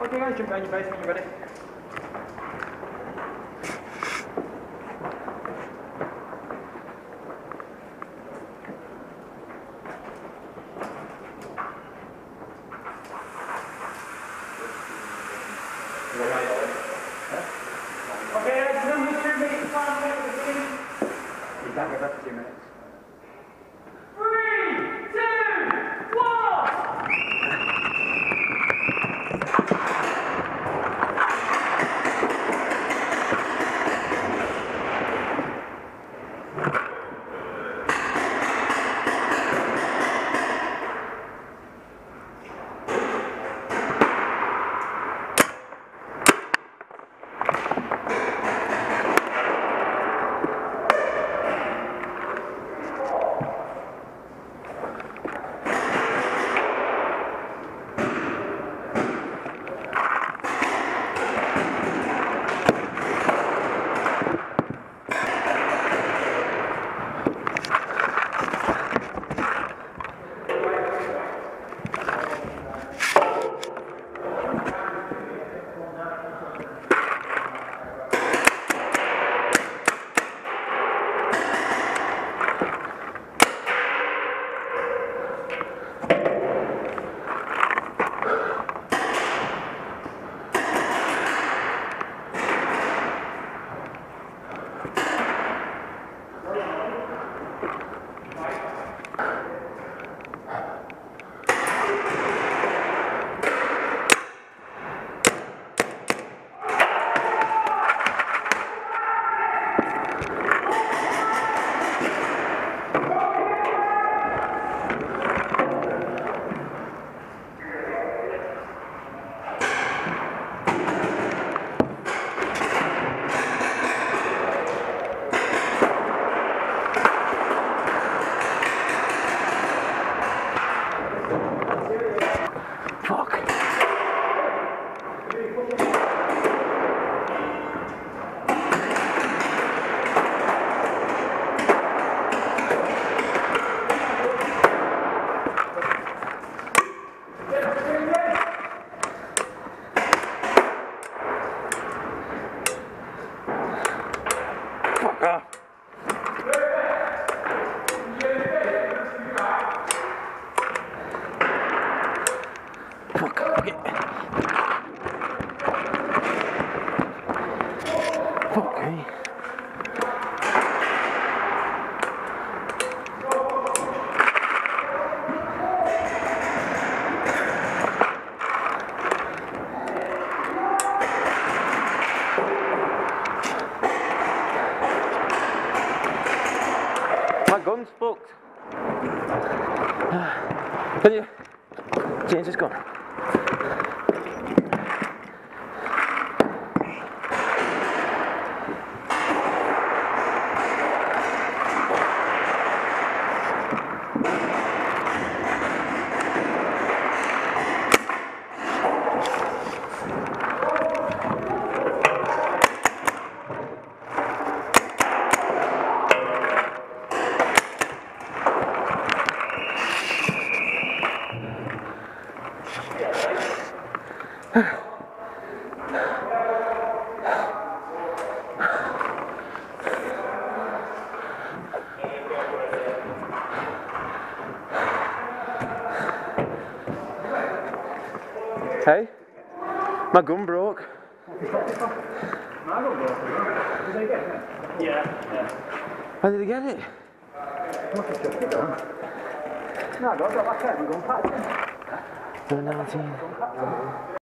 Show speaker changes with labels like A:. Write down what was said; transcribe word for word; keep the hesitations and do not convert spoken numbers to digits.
A: Okay, guys, jump down your face when you're ready. Okay, that's number two minutes, five minutes. You can't go back for two minutes. Three, two, one!
B: Fuck off. Fuck, okay. Okay. My gun's fucked. Can you? Change this gun. Hey, my gun broke.
A: My gun broke. Did they get it? Yeah, yeah.
B: How did they get it?
A: Must have chucked it down. No, I got it back out. My gun packed in.
B: nineteen.